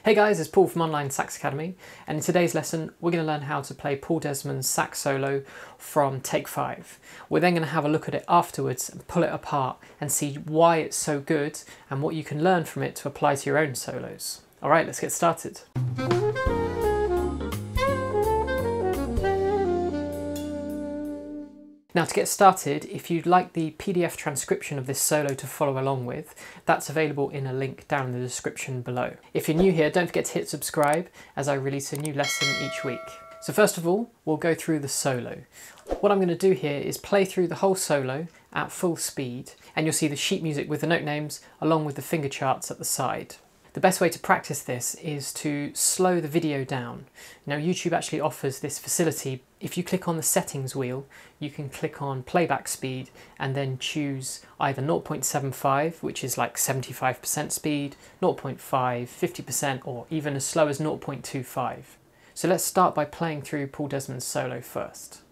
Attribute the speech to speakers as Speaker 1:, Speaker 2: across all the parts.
Speaker 1: Hey guys, it's Paul from Online Sax Academy, and in today's lesson we're going to learn how to play Paul Desmond's sax solo from Take 5. We're then going to have a look at it afterwards and pull it apart and see why it's so good and what you can learn from it to apply to your own solos. Alright, let's get started. Now to get started, if you'd like the PDF transcription of this solo to follow along with, that's available in a link down in the description below. If you're new here, don't forget to hit subscribe as I release a new lesson each week. So first of all, we'll go through the solo. What I'm going to do here is play through the whole solo at full speed, and you'll see the sheet music with the note names along with the finger charts at the side. The best way to practice this is to slow the video down. Now YouTube actually offers this facility. If you click on the settings wheel, you can click on playback speed and then choose either 0.75, which is like 75% speed, 0.5, 50%, or even as slow as 0.25. So let's start by playing through Paul Desmond's solo first.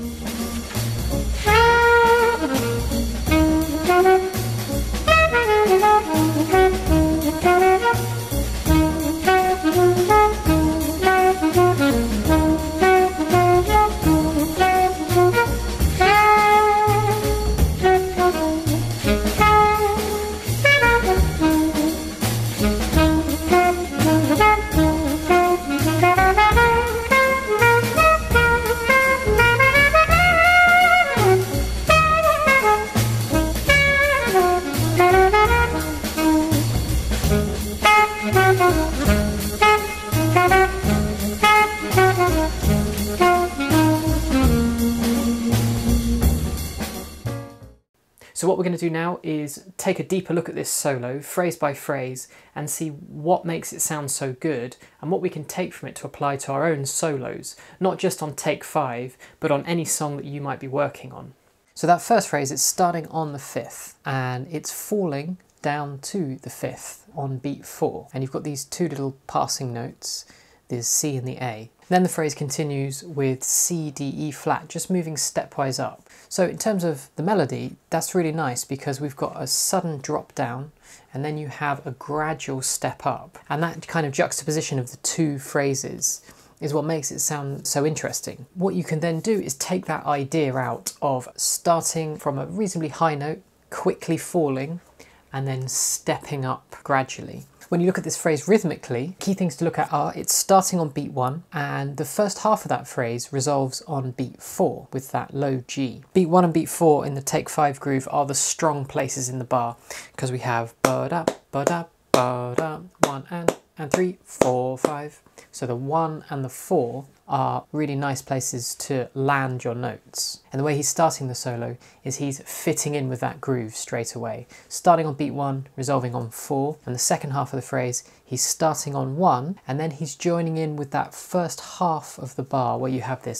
Speaker 1: So what we're going to do now is take a deeper look at this solo, phrase by phrase, and see what makes it sound so good and what we can take from it to apply to our own solos, not just on Take 5, but on any song that you might be working on. So that first phrase is starting on the 5th, and it's falling down to the 5th on beat 4. And you've got these two little passing notes, the C and the A. Then the phrase continues with C, D, E flat, just moving stepwise up. So in terms of the melody, that's really nice because we've got a sudden drop down and then you have a gradual step up. And that kind of juxtaposition of the two phrases is what makes it sound so interesting. What you can then do is take that idea out of starting from a reasonably high note, quickly falling, and then stepping up gradually. When you look at this phrase rhythmically, key things to look at are it's starting on beat 1 and the first half of that phrase resolves on beat 4 with that low G. Beat 1 and beat 4 in the Take 5 groove are the strong places in the bar because we have ba-da, ba-da, ba-da, 1 and 3, 4, 5. So the 1 and the 4 are really nice places to land your notes. And the way he's starting the solo is he's fitting in with that groove straight away. Starting on beat 1, resolving on 4, and the second half of the phrase, he's starting on 1, and then he's joining in with that first half of the bar where you have this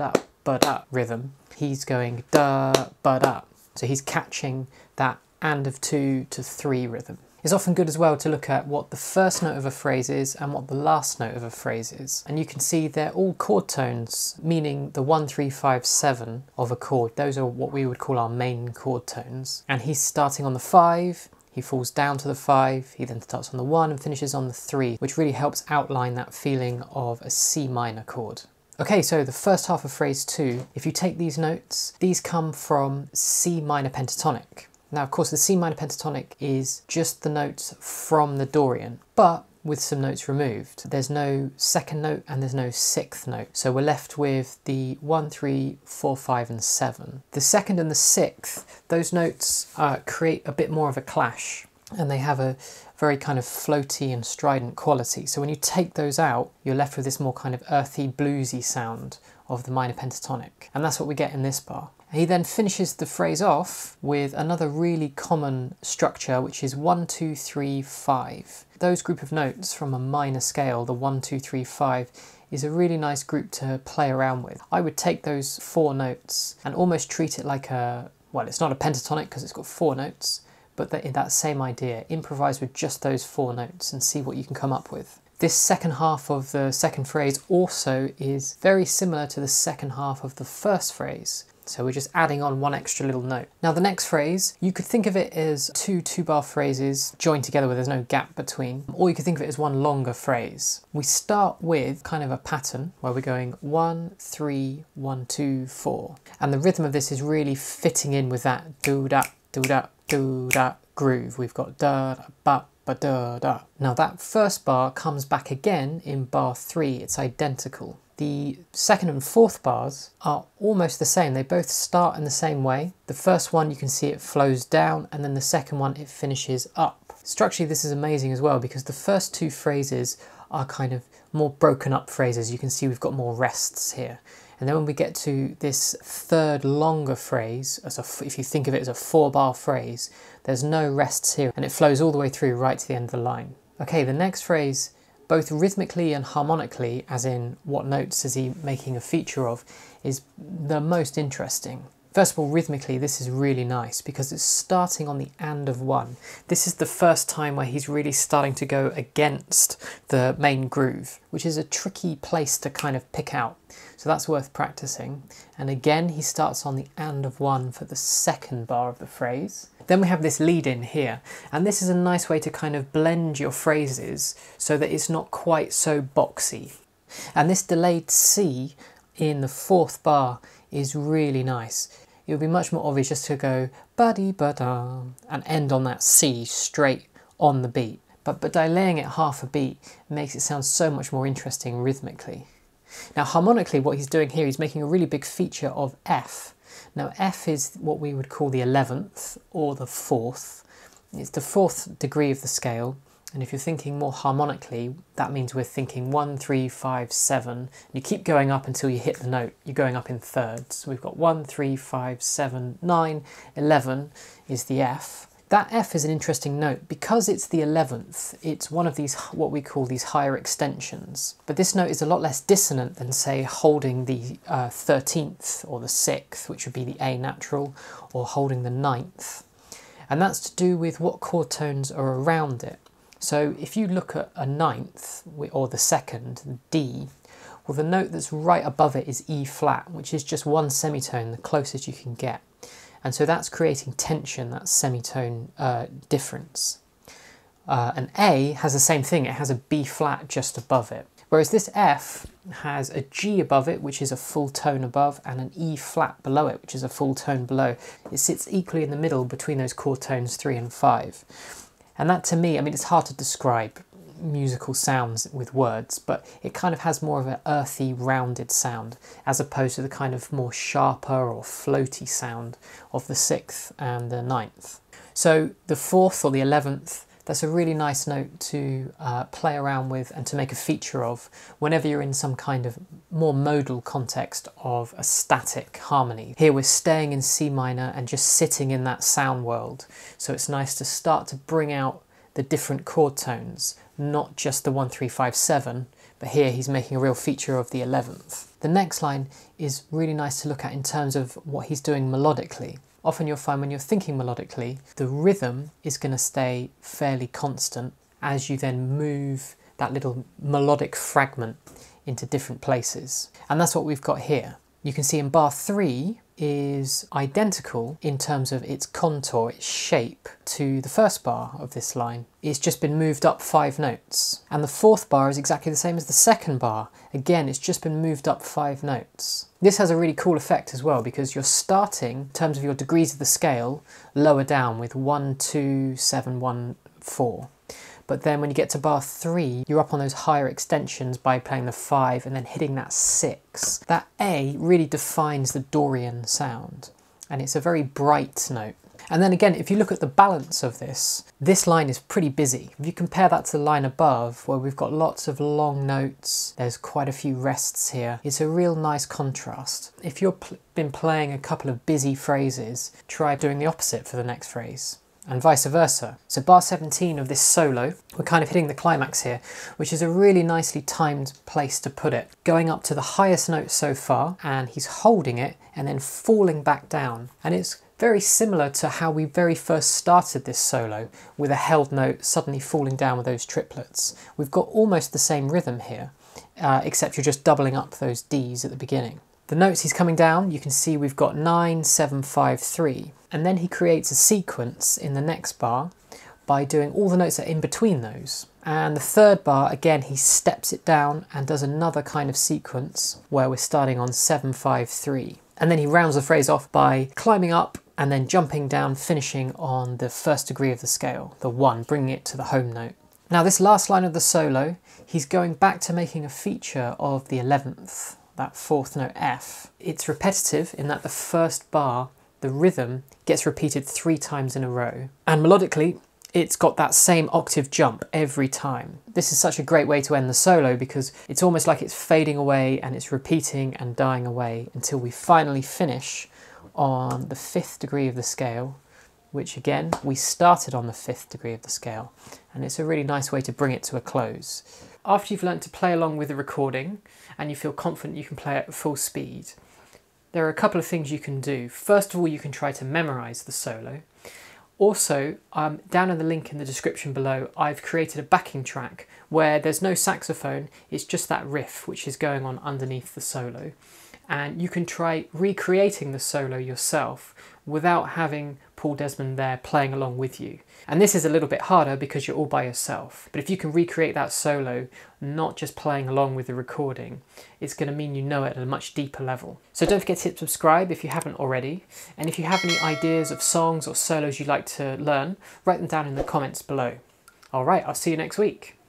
Speaker 1: ba-da rhythm. He's going da-ba-da. So he's catching that and of 2 to 3 rhythm. It's often good as well to look at what the first note of a phrase is and what the last note of a phrase is. And you can see they're all chord tones, meaning the 1, 3, 5, 7 of a chord. Those are what we would call our main chord tones. And he's starting on the 5, he falls down to the 5, he then starts on the 1 and finishes on the 3, which really helps outline that feeling of a C minor chord. Okay, so the first half of phrase 2, if you take these notes, these come from C minor pentatonic. Now, of course, the C minor pentatonic is just the notes from the Dorian, but with some notes removed. There's no second note and there's no sixth note. So we're left with the 1, 3, 4, 5 and 7. The second and the sixth, those notes create a bit more of a clash and they have a very kind of floaty and strident quality. So when you take those out, you're left with this more kind of earthy, bluesy sound of the minor pentatonic. And that's what we get in this bar. He then finishes the phrase off with another really common structure, which is 1, 2, 3, 5. Those group of notes from a minor scale, the 1, 2, 3, 5, is a really nice group to play around with. I would take those 4 notes and almost treat it like a, well, it's not a pentatonic because it's got 4 notes, but that same idea. Improvise with just those 4 notes and see what you can come up with. This second half of the second phrase also is very similar to the second half of the first phrase. So we're just adding on one extra little note. Now the next phrase, you could think of it as two 2-bar phrases joined together where there's no gap between, or you could think of it as one longer phrase. We start with kind of a pattern where we're going 1, 3, 1, 2, 4. And the rhythm of this is really fitting in with that do-da, do-da, do-da groove. We've got da-da, ba-da-da. Now that first bar comes back again in bar 3, it's identical. The second and fourth bars are almost the same. They both start in the same way. The first one, you can see it flows down, and then the second one, it finishes up. Structurally, this is amazing as well because the first two phrases are kind of more broken up phrases. You can see we've got more rests here. And then when we get to this third longer phrase, if you think of it as a 4-bar phrase, there's no rests here, and it flows all the way through right to the end of the line. Okay, the next phrase, both rhythmically and harmonically, as in what notes is he making a feature of, is the most interesting. First of all, rhythmically, this is really nice because it's starting on the and of 1. This is the first time where he's really starting to go against the main groove, which is a tricky place to kind of pick out. So that's worth practicing. And again, he starts on the and of 1 for the second bar of the phrase. Then we have this lead in here, and this is a nice way to kind of blend your phrases so that it's not quite so boxy. And this delayed C in the fourth bar is really nice. It would be much more obvious just to go ba-dee-ba-da and end on that C straight on the beat. But delaying it half a beat makes it sound so much more interesting rhythmically. Now harmonically, what he's doing here, he's making a really big feature of F. Now F is what we would call the 11th or the 4th. It's the 4th degree of the scale. And if you're thinking more harmonically, that means we're thinking 1, 3, 5, 7. And you keep going up until you hit the note. You're going up in thirds. So we've got 1, 3, 5, 7, 9, 11 is the F. That F is an interesting note. Because it's the 11th, it's one of these, what we call these higher extensions. But this note is a lot less dissonant than, say, holding the 13th or the 6th, which would be the A natural, or holding the 9th. And that's to do with what chord tones are around it. So if you look at a 9th, or the 2nd, D, well the note that's right above it is E flat, which is just one semitone, the closest you can get. And so that's creating tension, that semitone difference. An A has the same thing, it has a B flat just above it. Whereas this F has a G above it, which is a full tone above, and an E flat below it, which is a full tone below. It sits equally in the middle between those chord tones 3 and 5. And that to me, I mean, it's hard to describe musical sounds with words, but it kind of has more of an earthy, rounded sound, as opposed to the kind of more sharper or floaty sound of the 6th and the 9th. So the 4th or the 11th, that's a really nice note to play around with and to make a feature of whenever you're in some kind of more modal context of a static harmony. Here we're staying in C minor and just sitting in that sound world. So it's nice to start to bring out the different chord tones, not just the 1, 3, 5, 7, but here he's making a real feature of the 11th. The next line is really nice to look at in terms of what he's doing melodically. Often you'll find when you're thinking melodically, the rhythm is going to stay fairly constant as you then move that little melodic fragment into different places. And that's what we've got here. You can see in bar 3 is identical in terms of its contour, its shape, to the first bar of this line. It's just been moved up 5 notes. And the fourth bar is exactly the same as the second bar. Again, it's just been moved up 5 notes. This has a really cool effect as well because you're starting, in terms of your degrees of the scale, lower down with 1, 2, 7, 1, 4. But then when you get to bar 3, you're up on those higher extensions by playing the 5 and then hitting that 6. That A really defines the Dorian sound, and it's a very bright note. And then again, if you look at the balance of this line is pretty busy. If you compare that to the line above, where we've got lots of long notes, there's quite a few rests here, it's a real nice contrast. If you've been playing a couple of busy phrases, try doing the opposite for the next phrase. And vice versa. So bar 17 of this solo, we're kind of hitting the climax here, which is a really nicely timed place to put it. Going up to the highest note so far, and he's holding it and then falling back down. And it's very similar to how we very first started this solo, with a held note suddenly falling down with those triplets. We've got almost the same rhythm here, except you're just doubling up those Ds at the beginning. The notes he's coming down, you can see we've got 9, 7, 5, 3. And then he creates a sequence in the next bar by doing all the notes that are in between those. And the third bar, again, he steps it down and does another kind of sequence where we're starting on 7, 5, 3. And then he rounds the phrase off by climbing up and then jumping down, finishing on the first degree of the scale, the 1, bringing it to the home note. Now this last line of the solo, he's going back to making a feature of the 11th, that 4th note F. It's repetitive in that the first bar, the rhythm, gets repeated 3 times in a row. And melodically, it's got that same octave jump every time. This is such a great way to end the solo because it's almost like it's fading away and it's repeating and dying away until we finally finish on the 5th degree of the scale, which again, we started on the 5th degree of the scale. And it's a really nice way to bring it to a close. After you've learnt to play along with the recording and you feel confident you can play at full speed, there are a couple of things you can do. First of all, you can try to memorize the solo. Also, down in the link in the description below, I've created a backing track where there's no saxophone, it's just that riff which is going on underneath the solo. And you can try recreating the solo yourself without having Paul Desmond there playing along with you. And this is a little bit harder because you're all by yourself. But if you can recreate that solo, not just playing along with the recording, it's going to mean you know it at a much deeper level. So don't forget to hit subscribe if you haven't already. And if you have any ideas of songs or solos you'd like to learn, write them down in the comments below. All right, I'll see you next week.